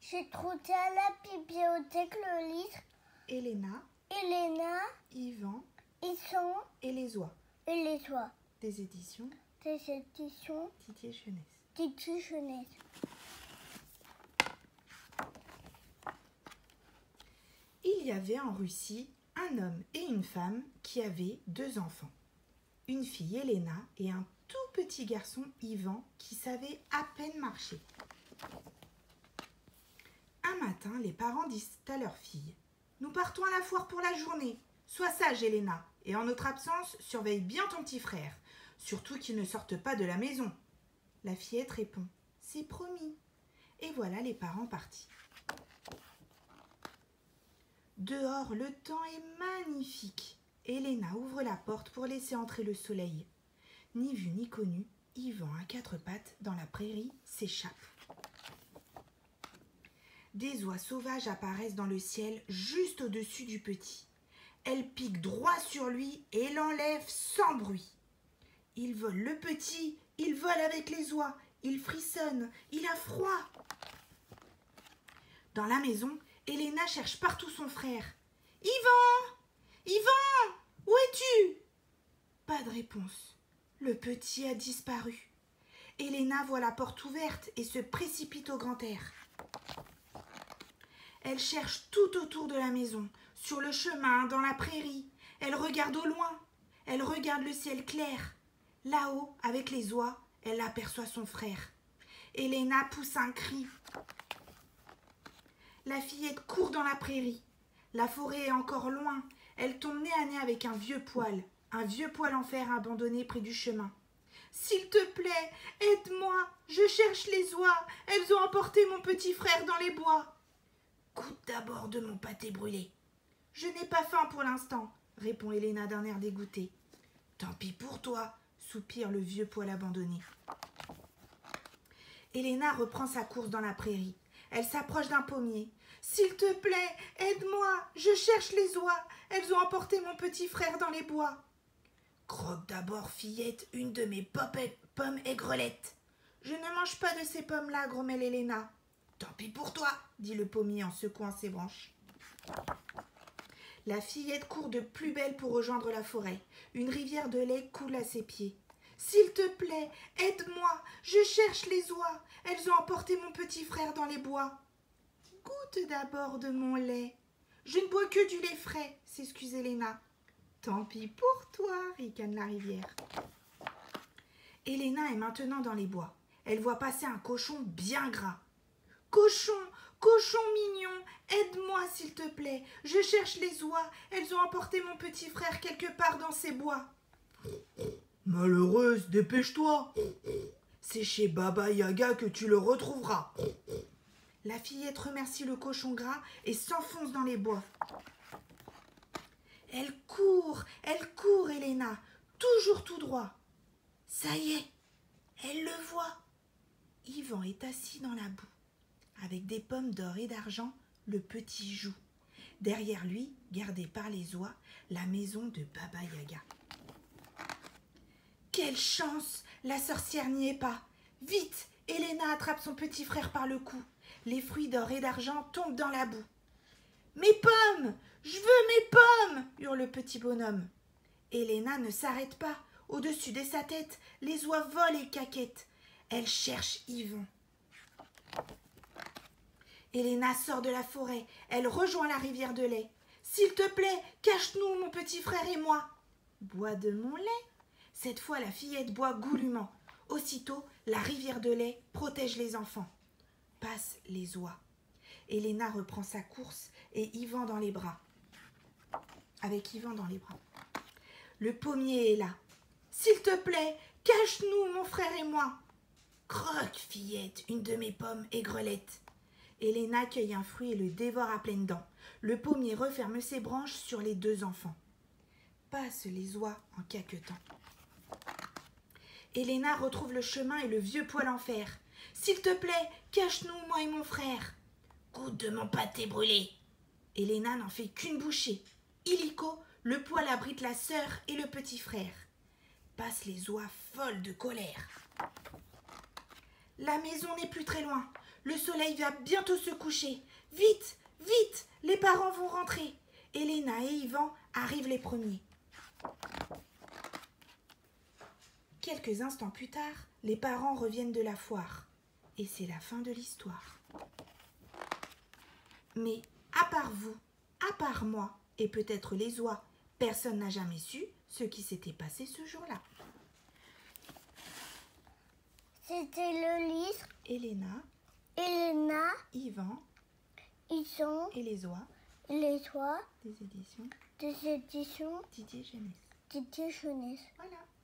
J'ai trouvé à la bibliothèque le livre Elena, Yvan et les oies. Des éditions Titier Jeunesse. Il y avait en Russie un homme et une femme qui avaient 2 enfants. Une fille Elena et un tout petit garçon Yvan qui savait à peine marcher. Un matin, les parents disent à leur fille: « Nous partons à la foire pour la journée. Sois sage, Elena, et en notre absence, surveille bien ton petit frère, surtout qu'il ne sorte pas de la maison. » La fillette répond: « C'est promis. » Et voilà les parents partis. Dehors, le temps est magnifique. Elena ouvre la porte pour laisser entrer le soleil. Ni vu ni connu, Yvan à 4 pattes dans la prairie s'échappe. Des oies sauvages apparaissent dans le ciel juste au-dessus du petit. Elles piquent droit sur lui et l'enlèvent sans bruit. Il vole le petit, il vole avec les oies, il frissonne, il a froid. Dans la maison, Elena cherche partout son frère. « Yvan! Yvan! Où es-tu » Pas de réponse. Le petit a disparu. Elena voit la porte ouverte et se précipite au grand air. Elle cherche tout autour de la maison, sur le chemin, dans la prairie. Elle regarde au loin. Elle regarde le ciel clair. Là-haut, avec les oies, elle aperçoit son frère. Elena pousse un cri. La fillette court dans la prairie. La forêt est encore loin. Elle tombe nez à nez avec un vieux poêle en fer abandonné près du chemin. « S'il te plaît, aide-moi, je cherche les oies. Elles ont emporté mon petit frère dans les bois. » « Goûte d'abord de mon pâté brûlé. »« Je n'ai pas faim pour l'instant, » répond Elena d'un air dégoûté. « Tant pis pour toi, » soupire le vieux poêle abandonné. Elena reprend sa course dans la prairie. Elle s'approche d'un pommier. « S'il te plaît, aide-moi, je cherche les oies. Elles ont emporté mon petit frère dans les bois. »« Croque d'abord, fillette, une de mes pommes aigrelettes. »« Je ne mange pas de ces pommes-là, grommelle Elena. »« Tant pis pour toi, » dit le pommier en secouant ses branches. La fillette court de plus belle pour rejoindre la forêt. Une rivière de lait coule à ses pieds. « S'il te plaît, aide-moi, je cherche les oies. Elles ont emporté mon petit frère dans les bois. »« Goûte d'abord de mon lait. »« Je ne bois que du lait frais, » s'excuse Elena. « Tant pis pour toi, » ricane la rivière. Elena est maintenant dans les bois. Elle voit passer un cochon bien gras. « Cochon, cochon mignon, aide-moi s'il te plaît. Je cherche les oies. Elles ont emporté mon petit frère quelque part dans ces bois. »« Malheureuse, dépêche-toi. C'est chez Baba Yaga que tu le retrouveras. » La fillette remercie le cochon gras et s'enfonce dans les bois. Elle court, Elena, toujours tout droit. Ça y est, elle le voit. Yvan est assis dans la boue. Avec des pommes d'or et d'argent, le petit joue. Derrière lui, gardée par les oies, la maison de Baba Yaga. Quelle chance! La sorcière n'y est pas. Vite, Elena attrape son petit frère par le cou. Les fruits d'or et d'argent tombent dans la boue. « Mes pommes! Je veux mes pommes !» hurle le petit bonhomme. Elena ne s'arrête pas. Au-dessus de sa tête, les oies volent et caquettent. Elle cherche Yvan. Elena sort de la forêt. Elle rejoint la rivière de lait. « S'il te plaît, cache-nous, mon petit frère et moi. »« Bois de mon lait ?» Cette fois, la fillette boit goulûment. Aussitôt, la rivière de lait protège les enfants. Passent les oies. Elena reprend sa course et Yvan dans les bras. Avec Yvan dans les bras. Le pommier est là. « S'il te plaît, cache-nous, mon frère et moi. »« Croque, fillette, une de mes pommes aigrelettes. » Elena cueille un fruit et le dévore à pleines dents. Le pommier referme ses branches sur les 2 enfants. Passent les oies en caquetant. Elena retrouve le chemin et le vieux poêle en fer. « S'il te plaît, cache-nous, moi et mon frère. »« Goûte de mon pâté brûlé. » Elena n'en fait qu'une bouchée. Illico, le poêle abrite la sœur et le petit frère. Passent les oies folles de colère. La maison n'est plus très loin. Le soleil va bientôt se coucher. Vite, vite, les parents vont rentrer. Elena et Ivan arrivent les premiers. Quelques instants plus tard, les parents reviennent de la foire. Et c'est la fin de l'histoire. Mais à part vous, à part moi et peut-être les oies, personne n'a jamais su ce qui s'était passé ce jour-là. C'était le livre. Elena, Ivan ils sont et les oies les toits des éditions des éditions Didier Jeunesse. Didier Jeunesse. Voilà.